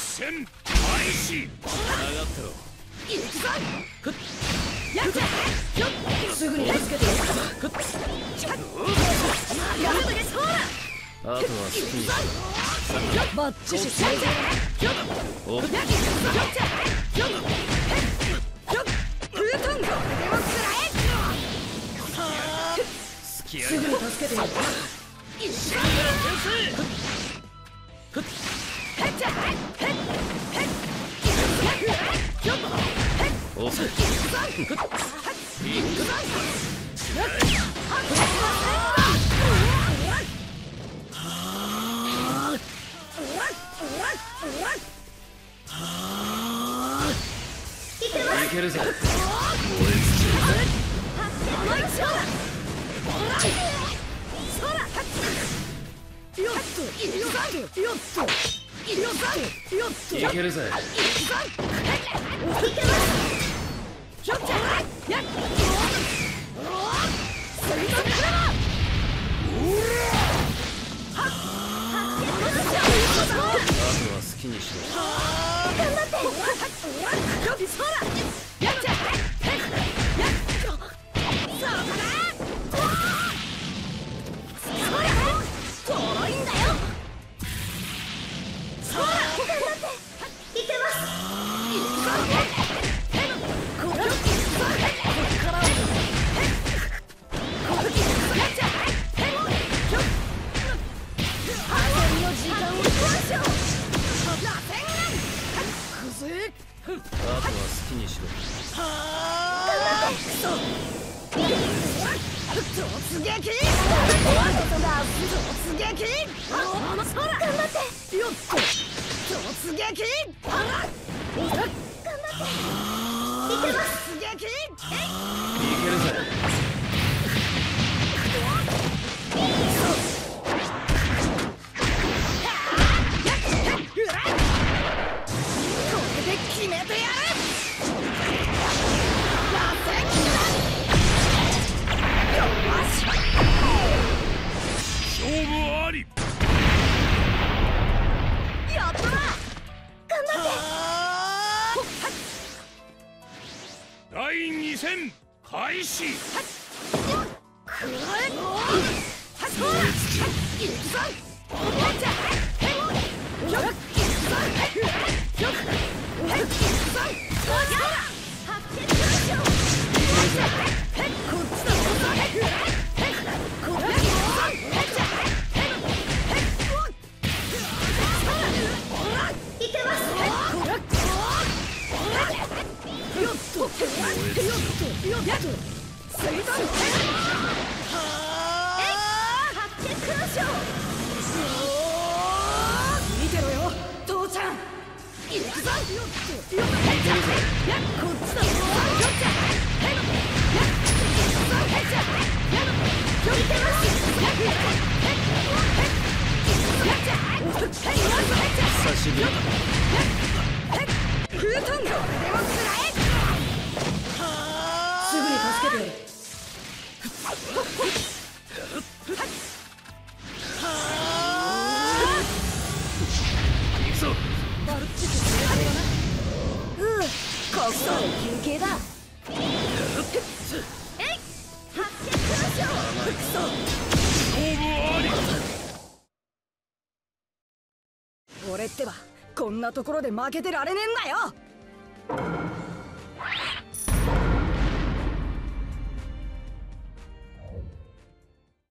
戦開始。 上がってろ。 行くぞ。やっちゃすぐに助けてよ。やめとけ。そうだ。 あとは好きにしろ。 バッチシせいぜ。 おっ、 プートンゴ隙あすぐに助けてよ。 おせ。いけるぜ。燃え尽きるぜ。いけるぜ。あとは好きにしろ。あとは好きにしろ。 突撃！突撃！頑張って！よっと！突撃！頑張って！いけます！突撃！ いけるぜ。 これで決めてやる！ 勝負あり。 やったな！頑張って！ 第2戦開始。 くらえ！そうだ！行くぞ！見てろよ、父ちゃん。行くぞ。こっちだ。 久しぶりだ。 フートンゴでも食らえ。すぐに助けてやる。 行くぞ。 バルチスここ休憩だ。えい！発見しましょう。 勝負あり。 俺ってばこんなところで負けてられねえんだよ。